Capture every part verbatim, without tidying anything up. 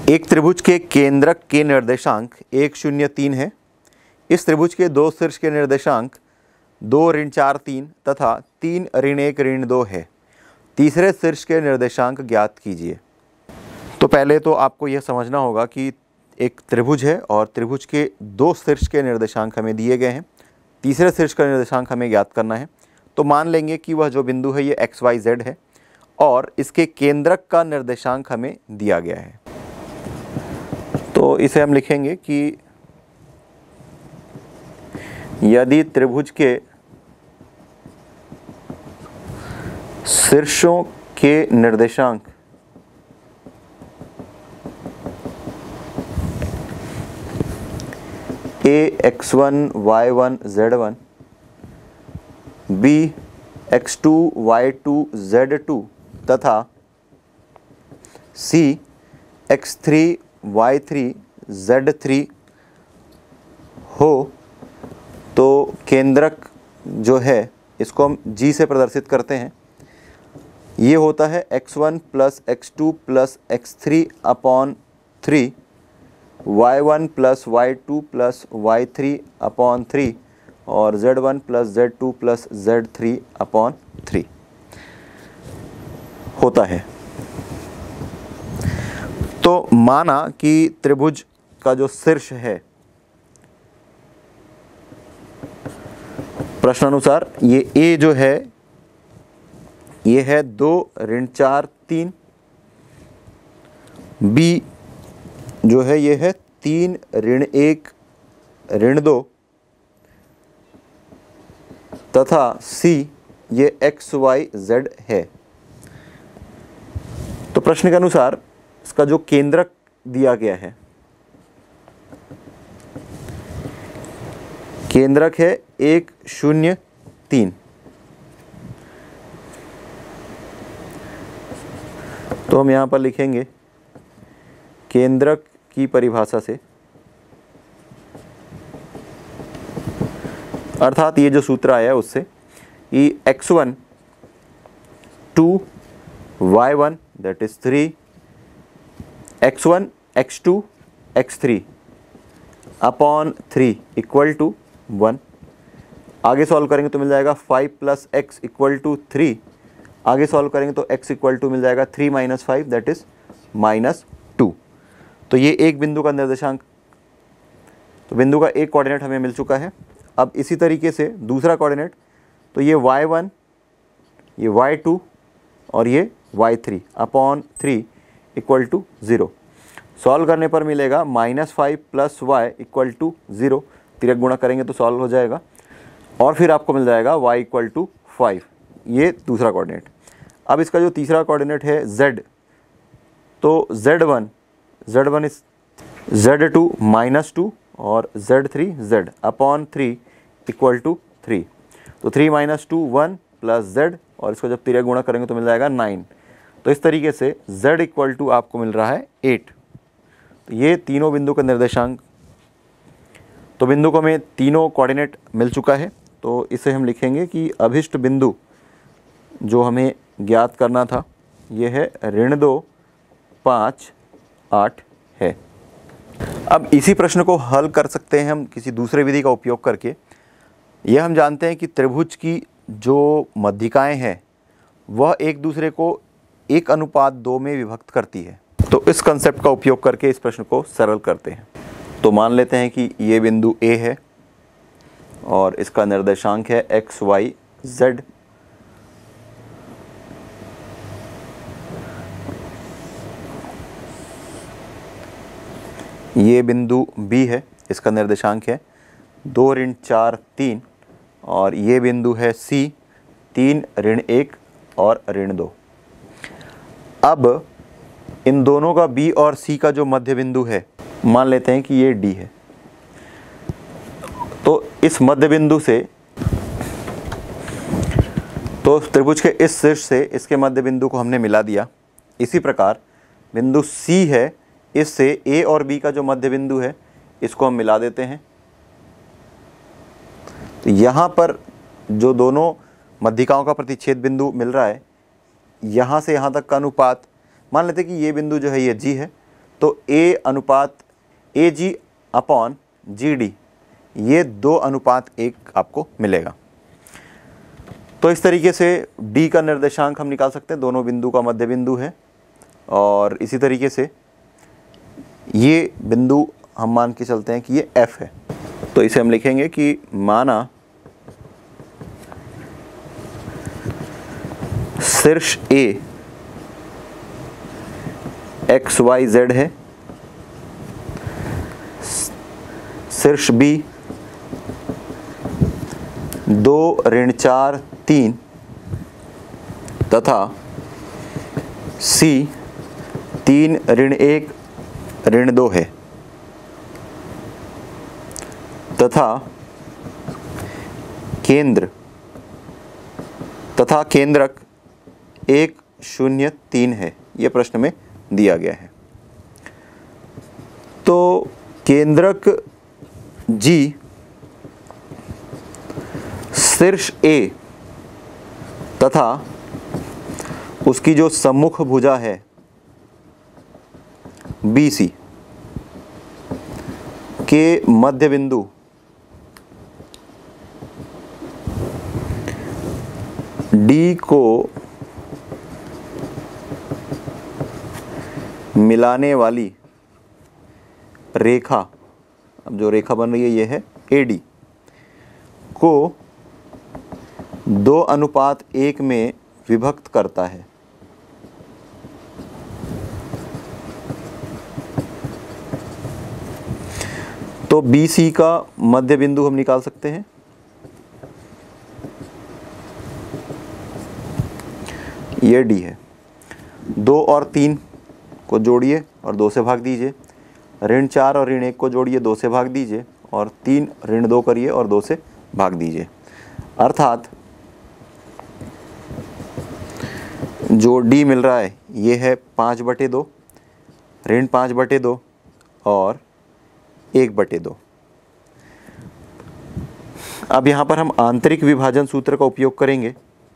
एक त्रिभुज के केंद्रक के निर्देशांक एक शून्य तीन है। इस त्रिभुज के दो शीर्ष के निर्देशांक दो ऋण चार तीन तथा तीन ऋण एक ऋण दो है। तीसरे शीर्ष के निर्देशांक ज्ञात कीजिए। तो पहले तो आपको यह समझना होगा कि एक त्रिभुज है और त्रिभुज के दो शीर्ष के निर्देशांक हमें दिए गए हैं। तीसरे शीर्ष का निर्देशांक हमें ज्ञात करना है। तो मान लेंगे कि वह जो बिंदु है ये एक्स वाई जेड है और इसके केंद्रक का निर्देशांक हमें दिया गया है। तो इसे हम लिखेंगे कि यदि त्रिभुज के शीर्षों के निर्देशांक A x one y one z one, B x two y two z two तथा C x three y three z three हो, तो केंद्रक जो है इसको हम जी से प्रदर्शित करते हैं। ये होता है x one plus x two plus x three upon three, y one plus y two plus y three upon three और z one plus z two plus z three upon three होता है। तो माना कि त्रिभुज का जो शीर्ष है प्रश्नानुसार ये ए जो है ये है दो ऋण चार तीन, बी जो है ये है तीन ऋण एक ऋण दो तथा सी ये एक्स वाई जेड है। तो प्रश्न के अनुसार इसका जो केंद्रक दिया गया है, केंद्रक है एक शून्य तीन। तो हम यहां पर लिखेंगे केंद्रक की परिभाषा से, अर्थात ये जो सूत्र आया है उससे कि x one two y one that is three, x one x two x three upon three equal to one. आगे सॉल्व करेंगे तो मिल जाएगा five plus x equal to three. आगे सॉल्व करेंगे तो x इक्वल टू मिल जाएगा three minus five that is minus two. तो ये एक बिंदु का निर्देशांक, तो बिंदु का एक कोऑर्डिनेट हमें मिल चुका है। अब इसी तरीके से दूसरा कोऑर्डिनेट, तो ये वाई वन, ये वाई टू और ये y three upon three equal to zero. Solve करने पर मिलेगा minus five plus y equal to zero. तिरक गुणा करेंगे तो सॉल्व हो जाएगा और फिर आपको मिल जाएगा y इक्वल टू फाइव। ये दूसरा कोऑर्डिनेट। अब इसका जो तीसरा कोऑर्डिनेट है z, तो z one, z one is z two minus two और z three z upon three equal to three. तो three minus two one plus z और इसको जब तिरक गुणा करेंगे तो मिल जाएगा नाइन। तो इस तरीके से z इक्वल टू आपको मिल रहा है एट। तो ये तीनों बिंदु का निर्देशांक, तो बिंदु को हमें तीनों कोऑर्डिनेट मिल चुका है। तो इसे हम लिखेंगे कि अभिष्ट बिंदु जो हमें ज्ञात करना था ये है ऋण दो पाँच आठ है। अब इसी प्रश्न को हल कर सकते हैं हम किसी दूसरे विधि का उपयोग करके। यह हम जानते हैं कि त्रिभुज की जो मध्यिकाएं हैं वह एक दूसरे को एक अनुपात दो में विभक्त करती है। तो इस कंसेप्ट का उपयोग करके इस प्रश्न को सरल करते हैं। तो मान लेते हैं कि ये बिंदु A है और इसका निर्देशांक है एक्स वाई जेड। ये बिंदु B है, इसका निर्देशांक है दो ऋण चार तीन और ये बिंदु है C, तीन ऋण एक और ऋण दो। अब इन दोनों का B और C का जो मध्य बिंदु है, मान लेते हैं कि ये D है। तो इस मध्य बिंदु से, तो त्रिभुज के इस शीर्ष से इसके मध्य बिंदु को हमने मिला दिया। इसी प्रकार बिंदु C है, इससे A और B का जो मध्य बिंदु है इसको हम मिला देते हैं। तो यहाँ पर जो दोनों मध्यिकाओं का प्रतिच्छेद बिंदु मिल रहा है, यहाँ से यहाँ तक का अनुपात मान लेते हैं कि ये बिंदु जो है ये G है, तो A अनुपात ए जी अपॉन जी डी, ये दो अनुपात एक आपको मिलेगा। तो इस तरीके से D का निर्देशांक हम निकाल सकते हैं, दोनों बिंदु का मध्य बिंदु है। और इसी तरीके से ये बिंदु हम मान के चलते हैं कि ये F है, तो इसे हम लिखेंगे कि माना शीर्ष A एक्स वाई जेड है, शीर्ष B दो ऋण चार तीन तथा C तीन ऋण एक ऋण दो है, तथा केंद्र तथा केंद्रक एक शून्य तीन है, यह प्रश्न में दिया गया है। तो केंद्रक G शीर्ष A तथा उसकी जो सम्मुख भुजा है बी सी के मध्य बिंदु D को मिलाने वाली रेखा, अब जो रेखा बन रही है ये है ए डी, को दो अनुपात एक में विभक्त करता है। तो बी सी का मध्य बिंदु हम निकाल सकते हैं, ये डी है। दो और तीन को जोड़िए और दो से भाग दीजिए, ऋण चार और ऋण एक को जोड़िए, दो से भाग दीजिए, और तीन ऋण दो करिए और दो से भाग दीजिए। अर्थात जो डी मिल रहा है ये है पाँच बटे दो, ऋण पाँच बटे दो और एक बटे दो। अब यहाँ पर हम आंतरिक विभाजन सूत्र का उपयोग करेंगे।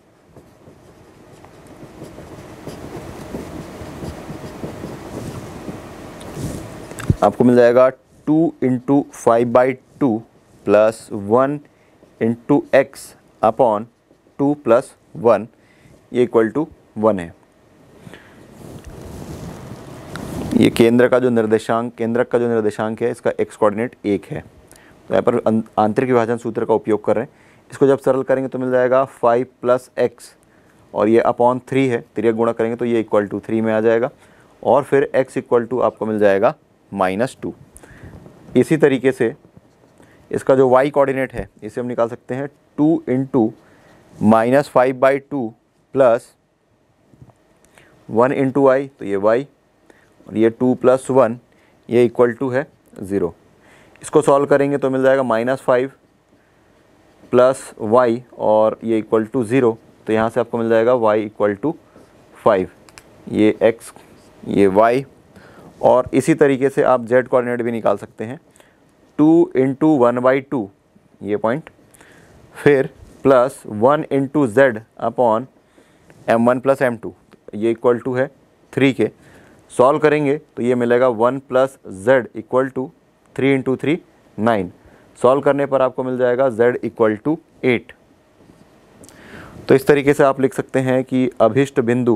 आपको मिल जाएगा two into five by two plus one into x upon two plus one, ये इक्वल टू वन है। ये केंद्र का जो निर्देशांक केंद्रक का जो निर्देशांक है इसका एक्स कोऑर्डिनेट एक है। तो यहाँ पर आंतरिक विभाजन सूत्र का उपयोग कर रहे हैं। इसको जब सरल करेंगे तो मिल जाएगा फाइव प्लस एक्स और ये अपॉन थ्री है, तिर्यक गुणा करेंगे तो ये इक्वल टू थ्री में आ जाएगा, और फिर x इक्वल टू आपको मिल जाएगा माइनस टू। इसी तरीके से इसका जो y कोऑर्डिनेट है इसे हम निकाल सकते हैं two into minus five by two plus one into I, तो ये y, और ये टू प्लस वन, ये इक्वल टू है ज़ीरो। इसको सॉल्व करेंगे तो मिल जाएगा माइनस फाइव प्लस वाई और ये इक्वल टू ज़ीरो। तो यहाँ से आपको मिल जाएगा y इक्वल टू फाइव, ये x, ये y, और इसी तरीके से आप z कोऑर्डिनेट भी निकाल सकते हैं। Two into one by two ये पॉइंट, फिर plus one into z upon m one plus m two, ये इक्वल टू है थ्री के। सॉल्व करेंगे तो ये मिलेगा one plus z equal to three into three nine. Solve करने पर आपको मिल जाएगा z इक्वल टू एट। तो इस तरीके से आप लिख सकते हैं कि अभिष्ट बिंदु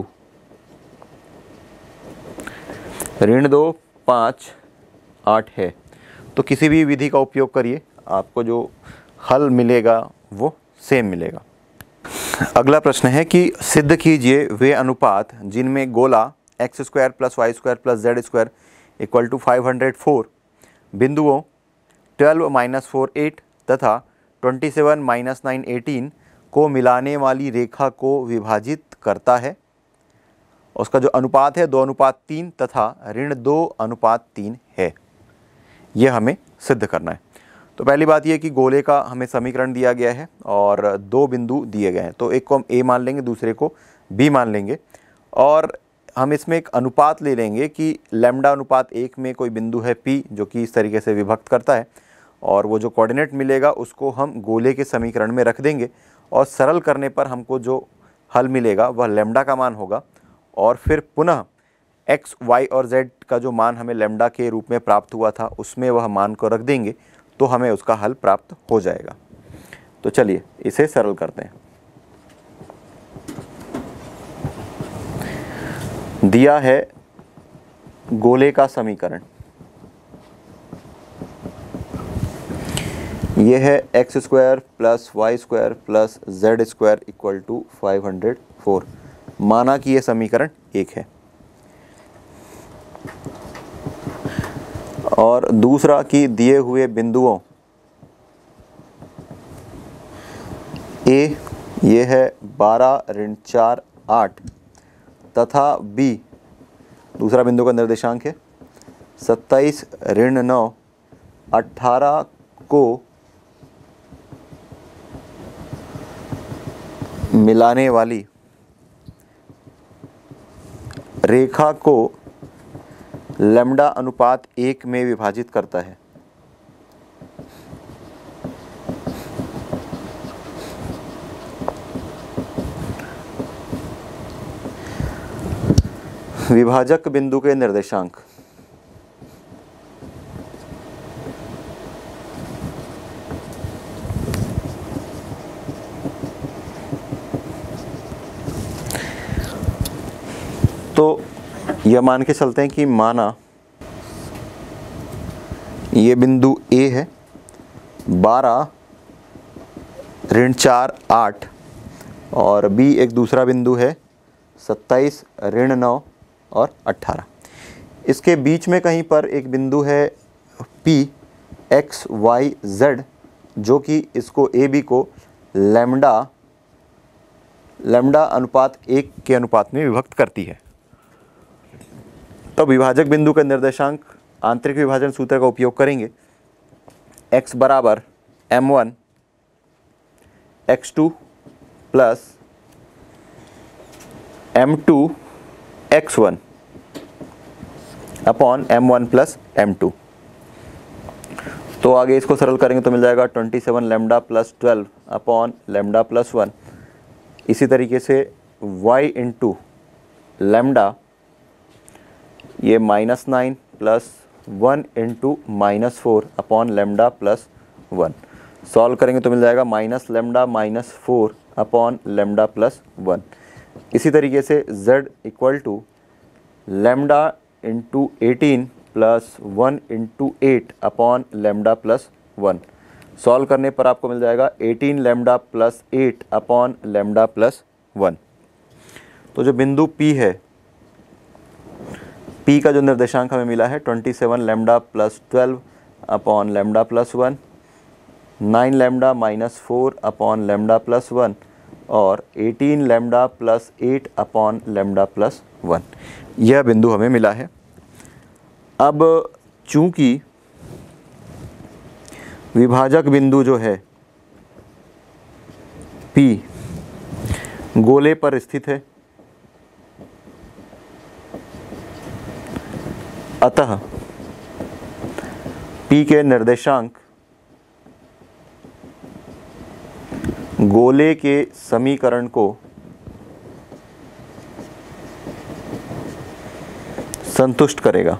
ऋण दो पाँच आठ है। तो किसी भी विधि का उपयोग करिए, आपको जो हल मिलेगा वो सेम मिलेगा। अगला प्रश्न है कि सिद्ध कीजिए वे अनुपात जिनमें गोला x square plus y square plus z square equal to five hundred four बिंदुओं ट्वेल्व माइनस फोर एट तथा twenty seven minus nine eighteen को मिलाने वाली रेखा को विभाजित करता है। उसका जो अनुपात है दो अनुपात तीन तथा ऋण दो अनुपात तीन है, यह हमें सिद्ध करना है। तो पहली बात यह कि गोले का हमें समीकरण दिया गया है और दो बिंदु दिए गए हैं, तो एक को हम ए मान लेंगे, दूसरे को बी मान लेंगे, और हम इसमें एक अनुपात ले लेंगे कि लैम्डा अनुपात एक में कोई बिंदु है पी जो कि इस तरीके से विभक्त करता है, और वो जो कोऑर्डिनेट मिलेगा उसको हम गोले के समीकरण में रख देंगे, और सरल करने पर हमको जो हल मिलेगा वह लैम्डा का मान होगा। और फिर पुनः एक्स वाई और जेड का जो मान हमें लैम्डा के रूप में प्राप्त हुआ था उसमें वह मान को रख देंगे तो हमें उसका हल प्राप्त हो जाएगा। तो चलिए इसे सरल करते हैं। दिया है गोले का समीकरण, यह है x square plus y square plus z square equal to five hundred four. माना कि यह समीकरण एक है। और दूसरा कि दिए हुए बिंदुओं ए ये है बारह ऋण चार आठ तथा बी दूसरा बिंदु का निर्देशांक है सत्ताईस ऋण नौ अट्ठारह को मिलाने वाली रेखा को लैम्डा अनुपात एक में विभाजित करता है। विभाजक बिंदु के निर्देशांक तो यह मान के चलते हैं कि माना ये बिंदु ए है बारह ऋण चार आठ और बी एक दूसरा बिंदु है सत्ताईस ऋण नौ और अट्ठारह। इसके बीच में कहीं पर एक बिंदु है पी एक्स वाई जेड जो कि इसको ए बी को लैम्डा लैम्डा अनुपात एक के अनुपात में विभक्त करती है। तो विभाजक बिंदु का निर्देशांक आंतरिक विभाजन सूत्र का उपयोग करेंगे। x बराबर m one x two plus m two x one upon m one plus m two. तो आगे इसको सरल करेंगे तो मिल जाएगा twenty seven lambda plus twelve upon lambda plus one. इसी तरीके से y इंटू लैम्डा ये minus nine plus one into minus four upon lambda plus one. Solve करेंगे तो मिल जाएगा minus lambda minus four upon lambda plus one. इसी तरीके से z equal to lambda into eighteen plus one into eight upon lambda plus one. Solve करने पर आपको मिल जाएगा eighteen lambda plus eight upon lambda plus one. तो जो बिंदु P है, P का जो निर्देशांक हमें मिला है twenty seven lambda plus twelve upon lambda plus one, nine lambda minus four upon lambda plus one और eighteen lambda plus eight upon lambda plus one. यह बिंदु हमें मिला है। अब चूंकि विभाजक बिंदु जो है P गोले पर स्थित है, अतः P के निर्देशांक गोले के समीकरण को संतुष्ट करेगा।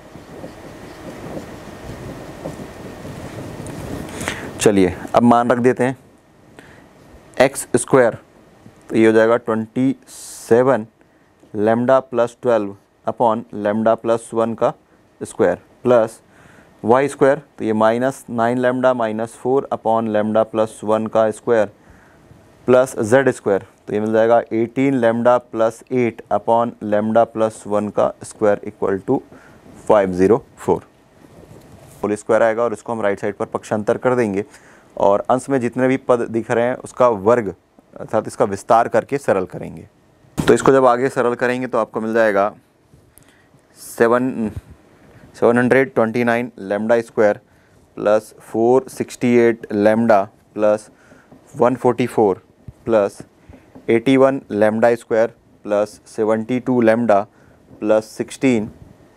चलिए अब मान रख देते हैं एक्स स्क्वायर, तो ये हो जाएगा twenty seven lambda plus twelve upon lambda plus one का स्क्वायर प्लस वाई स्क्वायर, तो ये minus nine lambda minus four upon lambda plus one का स्क्वायर प्लस जेड स्क्वायर, तो ये मिल जाएगा eighteen lambda plus eight upon lambda plus one का square equal to five zero four. Whole square आएगा और इसको हम राइट साइड पर पक्षांतर कर देंगे और अंश में जितने भी पद दिख रहे हैं उसका वर्ग अर्थात इसका विस्तार करके सरल करेंगे। तो इसको जब आगे सरल करेंगे तो आपको मिल जाएगा seven seven hundred twenty nine lambda square plus four sixty eight lambda plus one forty four plus eighty one lambda square plus seventy two lambda plus sixteen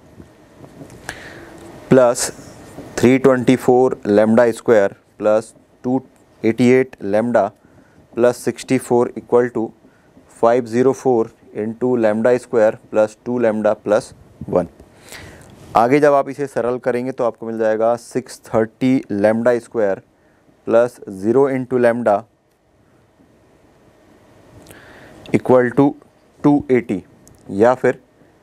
plus three twenty four lambda square plus two eighty eight lambda plus sixty four equal to five zero four into lambda square plus two lambda plus one. आगे जब आप इसे सरल करेंगे तो आपको मिल जाएगा six thirty lambda square plus zero into lambda equal to two eighty, या फिर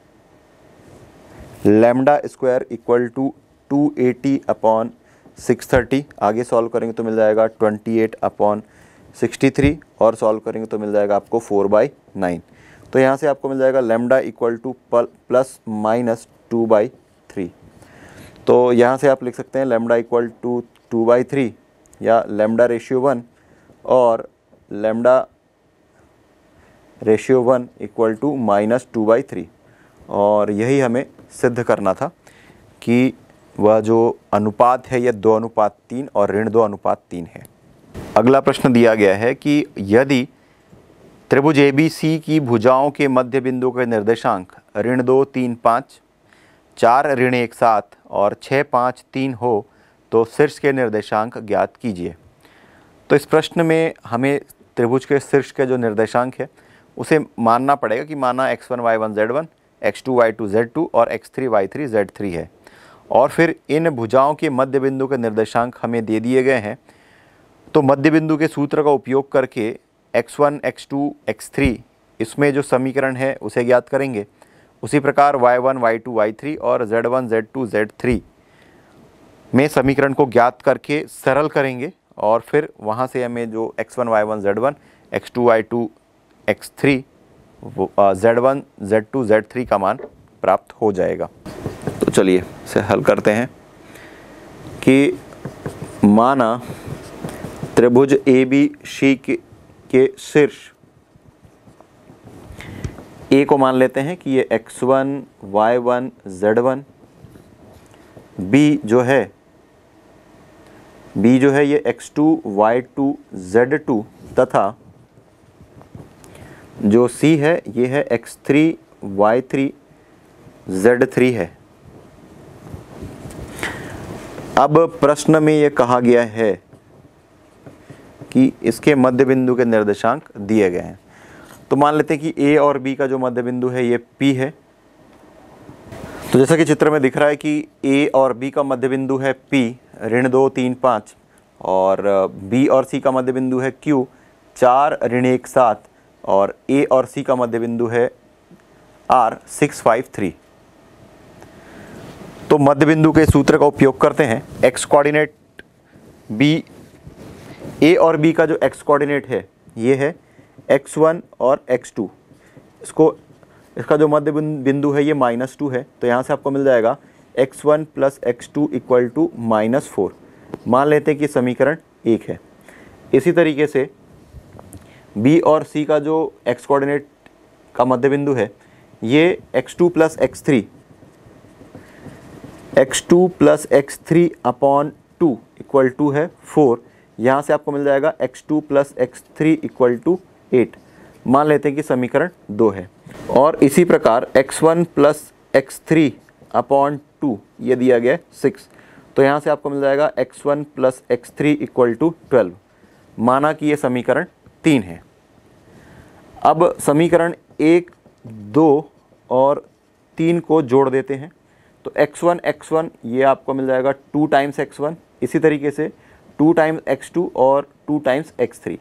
lambda square equal to two eighty upon six thirty. आगे सॉल्व करेंगे तो मिल जाएगा twenty eight upon sixty three, और सॉल्व करेंगे तो मिल जाएगा आपको फोर बाई नाइन। तो यहाँ से आपको मिल जाएगा lambda equal to plus minus two by three. तो यहाँ से आप लिख सकते हैं lambda equal to two by three, या लेमडा रेशियो वन, और lambda ratio one equal to minus two by three. और यही हमें सिद्ध करना था कि वह जो अनुपात है यह दो अनुपात तीन और ऋण दो अनुपात तीन है। अगला प्रश्न दिया गया है कि यदि त्रिभुज ए बी सी की भुजाओं के मध्य बिंदु के निर्देशांक ऋण दो तीन पाँच, चार ऋण एक सात और छः पाँच तीन हो तो शीर्ष के निर्देशांक ज्ञात कीजिए। तो इस प्रश्न में हमें त्रिभुज के शीर्ष के जो निर्देशांक है उसे मानना पड़ेगा कि माना x one y one z one, x two y two z two और x three y three z three है। और फिर इन भुजाओं के मध्य बिंदु के निर्देशांक हमें दे दिए गए हैं। तो मध्य बिंदु के सूत्र का उपयोग करके x one, x two, x three इसमें जो समीकरण है उसे ज्ञात करेंगे। उसी प्रकार y one, y two, y three और z one, z two, z three में समीकरण को ज्ञात करके सरल करेंगे, और फिर वहाँ से हमें जो x one, y one, z one, x two, y two, x three, z one, z two, z three का मान प्राप्त हो जाएगा। तो चलिए इसे हल करते हैं कि माना त्रिभुज ए बी सी के, के शीर्ष ए को मान लेते हैं कि ये x one, y one, z one, B जो है बी जो है ये x two, y two, z two, तथा जो सी है ये है x three, y three, z three है। अब प्रश्न में ये कहा गया है कि इसके मध्य बिंदु के निर्देशांक दिए गए हैं। तो मान लेते हैं कि ए और बी का जो मध्य बिंदु है ये पी है। तो जैसा कि चित्र में दिख रहा है कि ए और बी का मध्य बिंदु है पी, ऋण दो तीन पाँच, और बी और सी का मध्य बिंदु है क्यू, चार ऋण एक सात, और ए और सी का मध्य बिंदु है आर, सिक्स फाइव थ्री। तो मध्य बिंदु के सूत्र का उपयोग करते हैं। एक्स कोऑर्डिनेट बी, ए और बी का जो एक्स कोऑर्डिनेट है ये है एक्स वन और एक्स टू। इसको इसका जो मध्य बिंदु है ये माइनस टू है, तो यहाँ से आपको मिल जाएगा x one plus x two equal to minus four. मान लेते हैं कि समीकरण एक है। इसी तरीके से बी और सी का जो एक्स कोऑर्डिनेट का मध्य बिंदु है ये x two plus x three x two plus x three upon two equal to है फोर। यहाँ से आपको मिल जाएगा x two plus x three equal to eight. मान लेते हैं कि समीकरण दो है। और इसी प्रकार x one plus x three upon two ये दिया गया सिक्स। तो यहाँ से आपको मिल जाएगा x one plus x three equal to twelve. माना कि ये समीकरण तीन है। अब समीकरण एक, दो और तीन को जोड़ देते हैं। तो एक्स वन एक्स वन ये आपको मिल जाएगा टू टाइम्स एक्स वन, इसी तरीके से टू टाइम्स एक्स टू और two times x three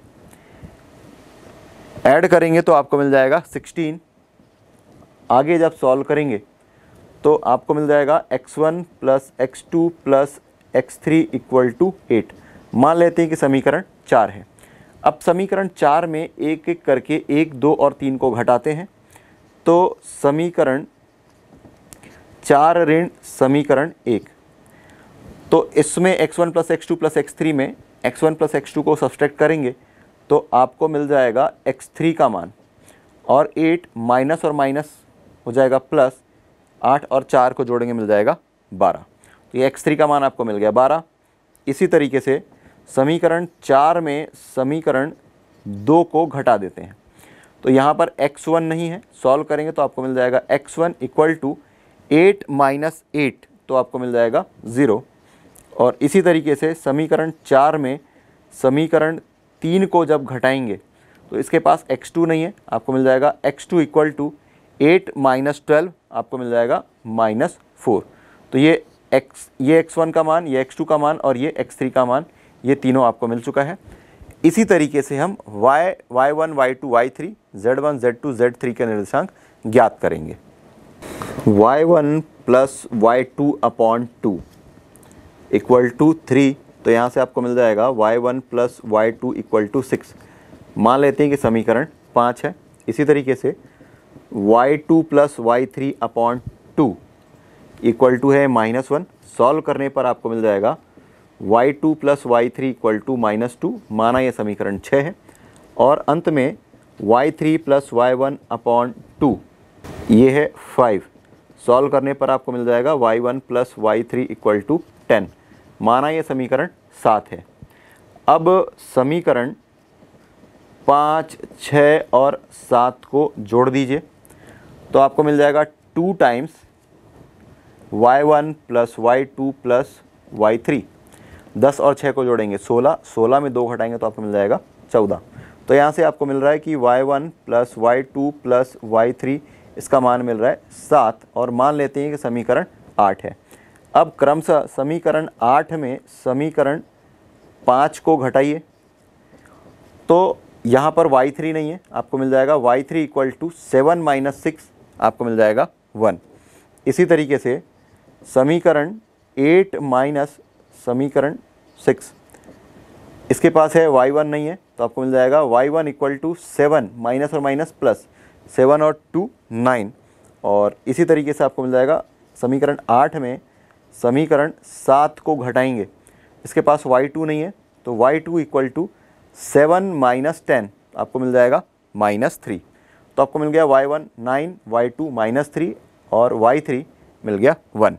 add करेंगे तो आपको मिल जाएगा सिक्सटीन। आगे जब सॉल्व करेंगे तो आपको मिल जाएगा x one plus x two plus x three equal to eight. मान लेते हैं कि समीकरण चार है। अब समीकरण चार में एक एक करके एक, दो और तीन को घटाते हैं तो समीकरण चार ऋण समीकरण एक। तो इसमें x one plus x two plus x three में x one plus x two को सब्सट्रैक्ट करेंगे तो आपको मिल जाएगा एक्स थ्री का मान, और एट माइनस और माइनस हो जाएगा प्लस, आठ और चार को जोड़ेंगे मिल जाएगा बारह। तो ये एक्स थ्री का मान आपको मिल गया बारह। इसी तरीके से समीकरण चार में समीकरण दो को घटा देते हैं। तो यहाँ पर एक्स वन नहीं है, सॉल्व करेंगे तो आपको मिल जाएगा x one equal to eight minus eight, तो आपको मिल जाएगा ज़ीरो। और इसी तरीके से समीकरण चार में समीकरण तीन को जब घटाएंगे तो इसके पास एक्स टू नहीं है, आपको मिल जाएगा x two equal to eight minus twelve, आपको मिल जाएगा माइनस फोर। तो ये एक्स ये एक्स वन का मान, ये एक्स टू का मान और ये एक्स थ्री का मान, ये तीनों आपको मिल चुका है। इसी तरीके से हम y y one y two y three z one z two z three के निर्देशांक ज्ञात करेंगे। Y one plus y two upon two equal to three, तो यहाँ से आपको मिल जाएगा y one plus y two equal to six. मान लेते हैं कि समीकरण पाँच है। इसी तरीके से y two plus y three upon two equal to है माइनस वन। सॉल्व करने पर आपको मिल जाएगा y two plus y three equal to minus two, माना यह समीकरण छः है। और अंत में y three plus y one upon two ये है फाइव। सॉल्व करने पर आपको मिल जाएगा y one plus y three equal to ten, माना यह समीकरण सात है। अब समीकरण पाँच, छः और सात को जोड़ दीजिए, तो आपको मिल जाएगा two times y one plus y two plus y three. दस और छः को जोड़ेंगे सोलह, सोलह में दो घटाएंगे तो आपको मिल जाएगा चौदह। तो यहाँ से आपको मिल रहा है कि y one plus y two plus y three इसका मान मिल रहा है सात, और मान लेते हैं कि समीकरण आठ है। अब क्रमशः समीकरण आठ में समीकरण पाँच को घटाइए, तो यहाँ पर वाई थ्री नहीं है, आपको मिल जाएगा y three equal to seven minus six, आपको मिल जाएगा वन। इसी तरीके से समीकरण एट माइनस समीकरण सिक्स, इसके पास है वाई वन नहीं है, तो आपको मिल जाएगा y one equal to seven, minus और माइनस प्लस, सेवन और टू नाइन। और इसी तरीके से आपको मिल जाएगा समीकरण आठ में समीकरण सात को घटाएंगे, इसके पास वाई टू नहीं है, तो y two equal to seven minus ten, आपको मिल जाएगा माइनस थ्री। तो आपको मिल गया y one nine, y two minus three और वाई थ्री मिल गया वन।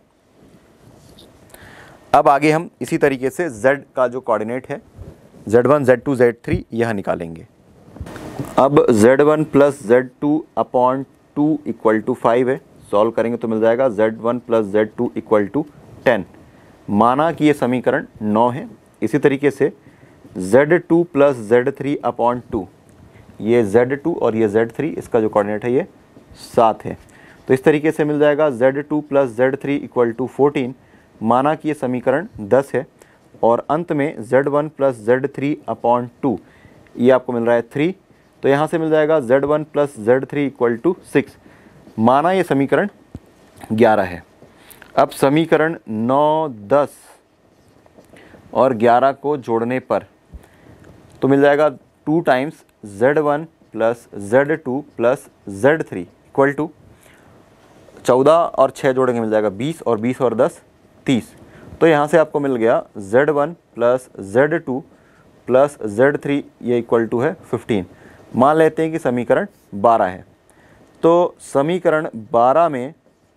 अब आगे हम इसी तरीके से z का जो कोऑर्डिनेट है z one, z two, z three यह निकालेंगे। अब z one plus z two upon two equal to five है। सॉल्व करेंगे तो मिल जाएगा z one plus z two equal to ten, माना कि ये समीकरण नौ है। इसी तरीके से z two plus z three upon two, ये जेड टू और ये जेड थ्री, इसका जो कोऑर्डिनेट है ये सात है। तो इस तरीके से मिल जाएगा z two plus z three equal to fourteen, माना कि ये समीकरण दस है। और अंत में z one plus z three upon two, ये आपको मिल रहा है थ्री, तो यहाँ से मिल जाएगा z one plus z three equal to six, माना ये समीकरण ग्यारह है। अब समीकरण नौ, दस और ग्यारह को जोड़ने पर तो मिल जाएगा two times z one plus z two plus z three equal to चौदह और छः जोड़ेंगे मिल जाएगा बीस, और बीस और दस तीस। तो यहाँ से आपको मिल गया z one plus z two plus z three, ये इक्वल टू है फिफ्टीन। मान लेते हैं कि समीकरण बारह है। तो समीकरण बारह में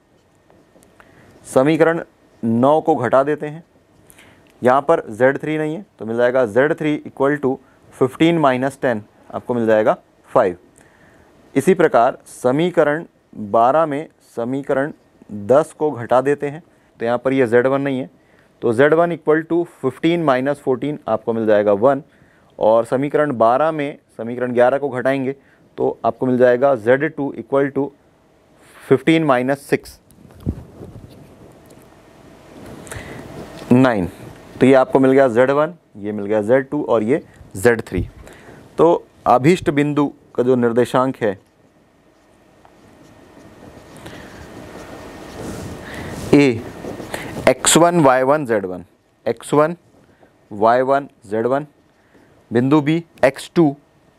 समीकरण नौ को घटा देते हैं, यहाँ पर जेड थ्री नहीं है, तो मिल जाएगा z three equal to fifteen minus ten, आपको मिल जाएगा फाइव। इसी प्रकार समीकरण बारह में समीकरण दस को घटा देते हैं, तो यहाँ पर ये जेड वन नहीं है, तो z one equal to fifteen minus fourteen, आपको मिल जाएगा वन। और समीकरण बारह में समीकरण ग्यारह को घटाएंगे तो आपको मिल जाएगा z two equal to fifteen minus six, nine. तो ये आपको मिल गया जेड वन, ये मिल गया जेड टू और ये जेड थ्री। तो अभीष्ट बिंदु का जो निर्देशांक है A x one y one z one, x one y one z one, बिंदु B x two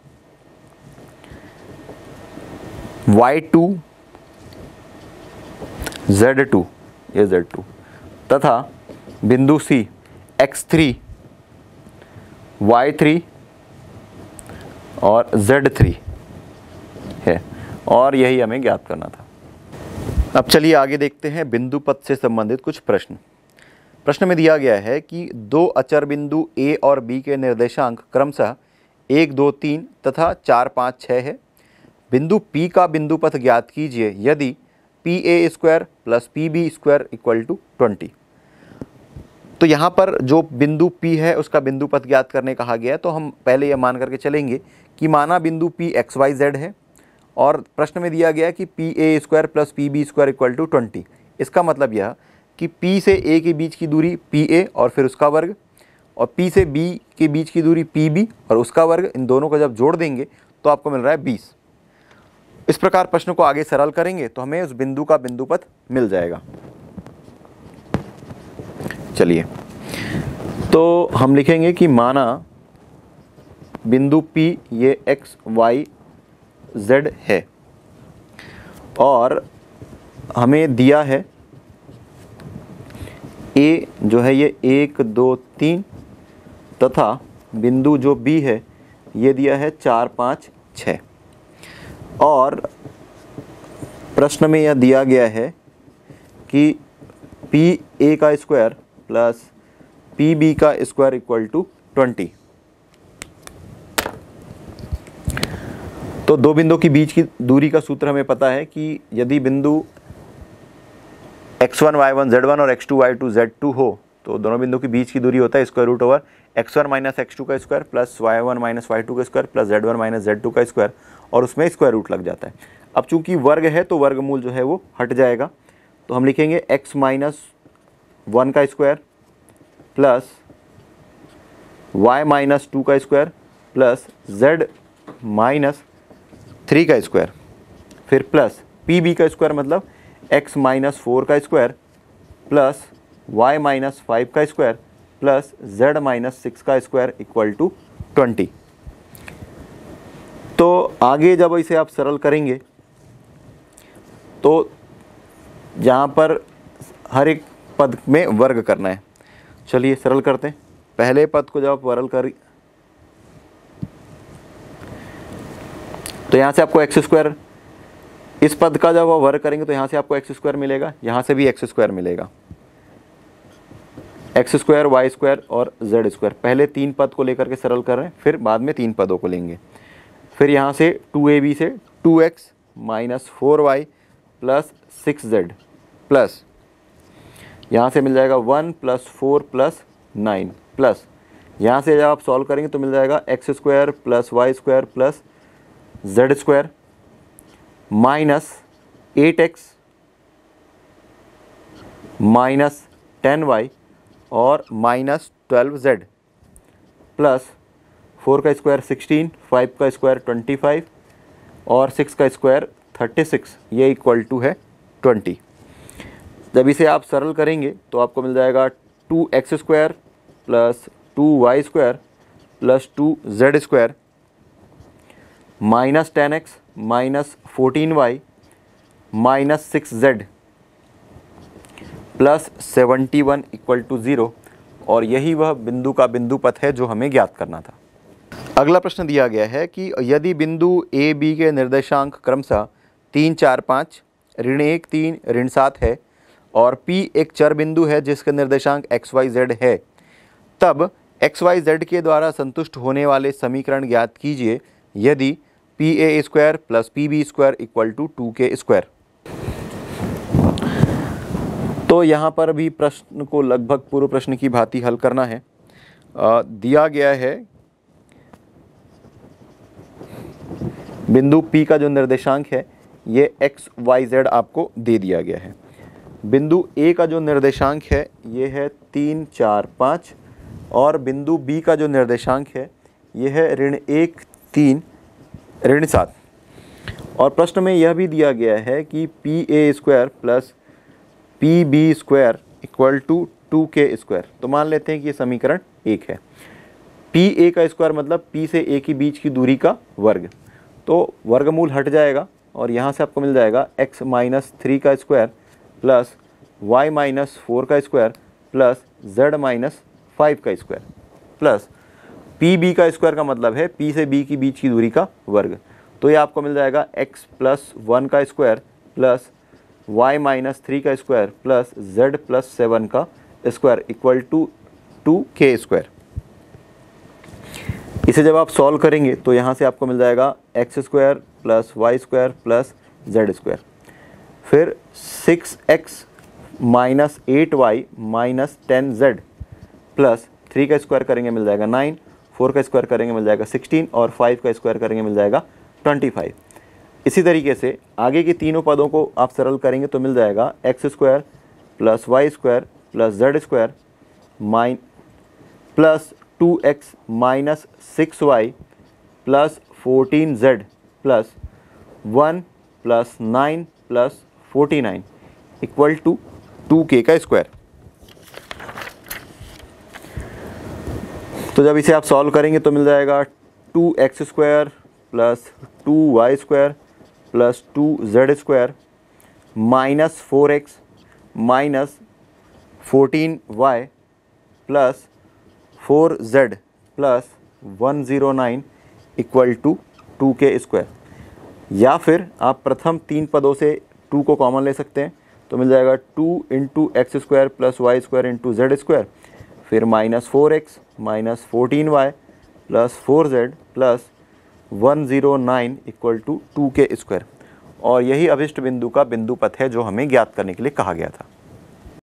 y two z two, ये जेड टू, तथा बिंदु C x three y three और जेड थ्री है, और यही हमें ज्ञात करना था। अब चलिए आगे देखते हैं बिंदु पथ से संबंधित कुछ प्रश्न। प्रश्न में दिया गया है कि दो अचर बिंदु ए और बी के निर्देशांक क्रमशः एक, दो, तीन तथा चार, पाँच, छः है। बिंदु पी का बिंदु पथ ज्ञात कीजिए यदि P A square plus P B square equal to twenty. तो यहाँ पर जो बिंदु P है उसका बिंदु पथ ज्ञात करने कहा गया है, तो हम पहले यह मान करके चलेंगे कि माना बिंदु P एक्स वाई जेड है और प्रश्न में दिया गया है कि P A square plus P B square equal to twenty. इसका मतलब यह कि P से A के बीच की दूरी पी ए और फिर उसका वर्ग, और P से B के बीच की दूरी पी बी और उसका वर्ग, इन दोनों को जब जोड़ देंगे तो आपको मिल रहा है बीस। इस प्रकार प्रश्न को आगे सरल करेंगे तो हमें उस बिंदु का बिंदु पथ मिल जाएगा। चलिए, तो हम लिखेंगे कि माना बिंदु P ये x y z है और हमें दिया है A जो है ये एक दो तीन तथा बिंदु जो B है ये दिया है चार पाँच छः, और प्रश्न में यह दिया गया है कि पी ए का स्क्वायर प्लस पी बी का स्क्वायर इक्वल टू ट्वेंटी। तो दो बिंदु के बीच की दूरी का सूत्र हमें पता है कि यदि बिंदु x one y one z one और x two y two z two हो तो दोनों बिंदु के बीच की दूरी होता है square root over x one minus x two का square plus y one minus y two का square plus z one minus z two का स्क्वायर, और उसमें स्क्वायर रूट लग जाता है। अब चूंकि वर्ग है तो वर्गमूल जो है वो हट जाएगा, तो हम लिखेंगे x माइनस वन का square plus y minus two का square plus z minus three का स्क्वायर, फिर प्लस पी बी का स्क्वायर मतलब x माइनस फोर का square plus y minus five का square plus z minus six का square equal to twenty. तो आगे जब इसे आप सरल करेंगे तो यहाँ पर हर एक पद में वर्ग करना है। चलिए सरल करते हैं। पहले पद को जब आप वर्ग कर तो यहाँ से आपको एक्स स्क्वायर, इस पद का जब आप वर्ग करेंगे तो यहाँ से आपको एक्स स्क्वायर मिलेगा, यहाँ से भी एक्स स्क्वायर मिलेगा, एक्स स्क्वायर वाई स्क्वायर और जेड स्क्वायर। पहले तीन पद को लेकर के सरल कर रहे हैं, फिर बाद में तीन पदों को लेंगे। फिर यहाँ से टू ए बी से two x minus four y plus six z plus यहाँ से मिल जाएगा one plus four plus nine plus यहाँ से जब आप सॉल्व करेंगे तो मिल जाएगा x square plus y square plus z square minus eight x minus ten y और minus twelve z plus four का स्क्वायर सिक्सटीन, फाइव का स्क्वायर ट्वेंटी फाइव और सिक्स का स्क्वायर थर्टी सिक्स, ये इक्वल टू है twenty. जब इसे आप सरल करेंगे तो आपको मिल जाएगा two x square plus two y square plus two z square minus ten x minus fourteen y minus six z plus seventy one equal to zero, और यही वह बिंदु का बिंदु पथ है जो हमें ज्ञात करना था। अगला प्रश्न दिया गया है कि यदि बिंदु ए बी के निर्देशांक क्रमशः तीन चार पाँच ऋण एक तीन ऋण सात है और P एक चर बिंदु है जिसका निर्देशांक एक्स वाई जेड है, तब एक्स वाई जेड के द्वारा संतुष्ट होने वाले समीकरण ज्ञात कीजिए यदि P A square plus P B square equal to two k square. तो यहाँ पर भी प्रश्न को लगभग पूर्व प्रश्न की भांति हल करना है। आ, दिया गया है बिंदु P का जो निर्देशांक है ये एक्स वाई जेड आपको दे दिया गया है। बिंदु A का जो निर्देशांक है ये है तीन चार पाँच और बिंदु B का जो निर्देशांक है ये है ऋण एक तीन ऋण सात, और प्रश्न में यह भी दिया गया है कि P A square plus P B square equal to two k square. तो मान लेते हैं कि ये समीकरण एक है। पी ए का स्क्वायर मतलब P से A के बीच की दूरी का वर्ग, तो वर्गमूल हट जाएगा और यहाँ से आपको मिल जाएगा x माइनस थ्री का square plus y minus four का square plus z minus five का स्क्वायर प्लस पी बी का स्क्वायर का मतलब है P से B के बीच की दूरी का वर्ग। तो ये आपको मिल जाएगा x प्लस वन का square plus y minus three का square plus z plus seven का square equal to two k square. इसे जब आप सॉल्व करेंगे तो यहाँ से आपको मिल जाएगा x square plus y square plus z square, फिर six x minus eight y minus ten z plus three का स्क्वायर करेंगे मिल जाएगा नाइन, फोर का स्क्वायर करेंगे मिल जाएगा सिक्सटीन और फाइव का स्क्वायर करेंगे मिल जाएगा ट्वेंटी फाइव। इसी तरीके से आगे के तीनों पदों को आप सरल करेंगे तो मिल जाएगा x square plus y square plus z square mine plus two x minus six y plus fourteen z plus one plus nine plus forty nine equal to two k का स्क्वायर। तो जब इसे आप सॉल्व करेंगे तो मिल जाएगा two x square plus two y square plus two z square minus four x minus fourteen y plus four z plus one zero nine equal to two k square. या फिर आप प्रथम तीन पदों से टू को कॉमन ले सकते हैं तो मिल जाएगा two into x square plus y square into z square, फिर minus four x minus fourteen y plus four z plus one zero nine equal to two k square. और यही अभिष्ट बिंदु का बिंदु पथ है जो हमें ज्ञात करने के लिए कहा गया था।